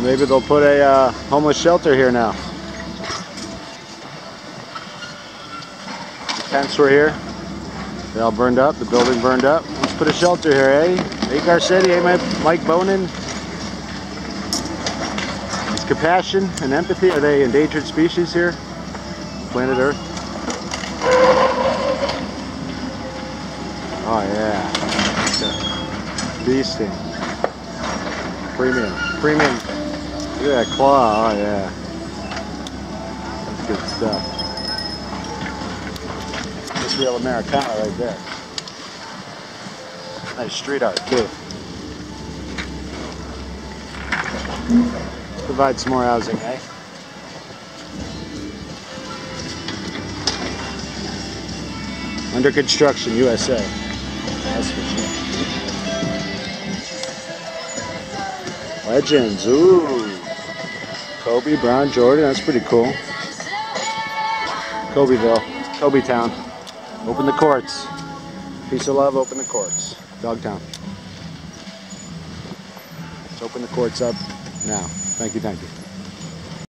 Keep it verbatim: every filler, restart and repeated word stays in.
Maybe they'll put a uh, homeless shelter here now. The tents were here. They all burned up. The building burned up. Let's put a shelter here, eh? Hey, Garcetti. Hey, Mike Bonin. Is compassion and empathy, are they endangered species here? Planet Earth? Oh, yeah. Bee sting. Premium. Premium. Look at that claw. Oh, yeah. That's good stuff. That's real Americana right there. Nice street art, too. Provide some more housing, eh? Under construction, U S A. That's for sure. Legends, ooh. Kobe, Brown, Jordan, that's pretty cool. Kobeville, Kobe Town. Open the courts. Peace of love, open the courts. Dogtown. Let's open the courts up now. Thank you, thank you.